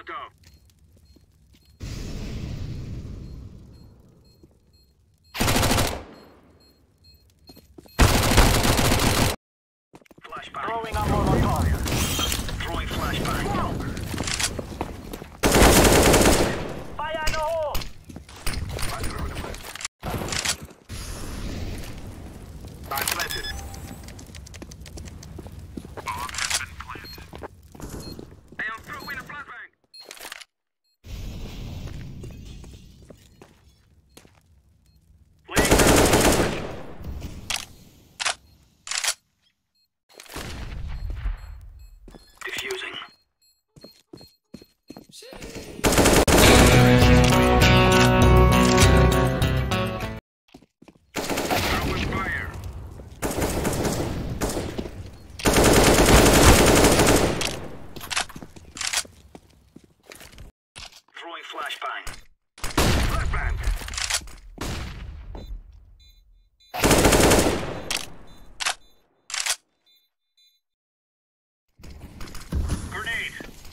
go. Flashbang. Throwing up Molotov. Throwing flashbang. Fire in the hole! I'm planted. I am throwing a flashbang. Defusing. Throwing fire. Throwing flashbang. Flashbang. Grenade.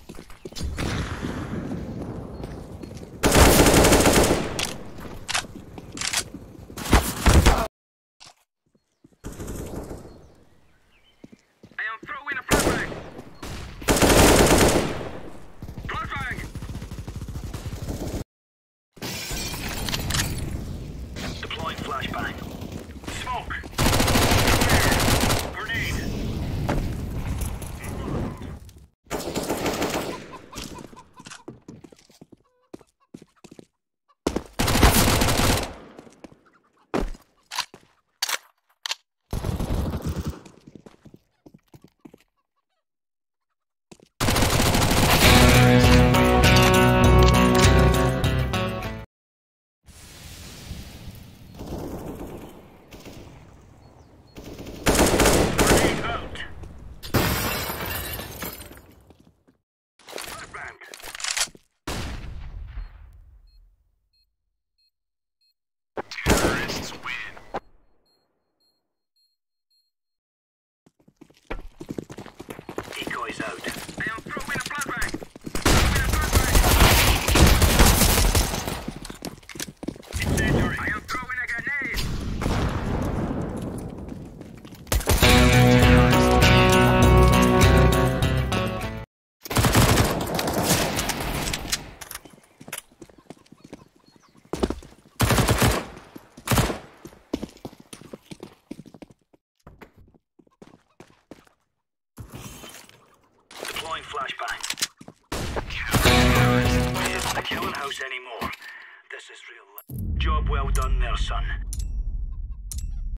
I am throwing a flashbang. Flashbang. Deploying flashbang. Smoke. Grenade. Grenade out. Flashbang. Terrorists win. Decoys out. I am throwing a flashbang. Throwing a flashbang. Incendiary. I am throwing a grenade. Deploying flashbang. This isn't the killing house anymore. This is real life. Job well done there, son.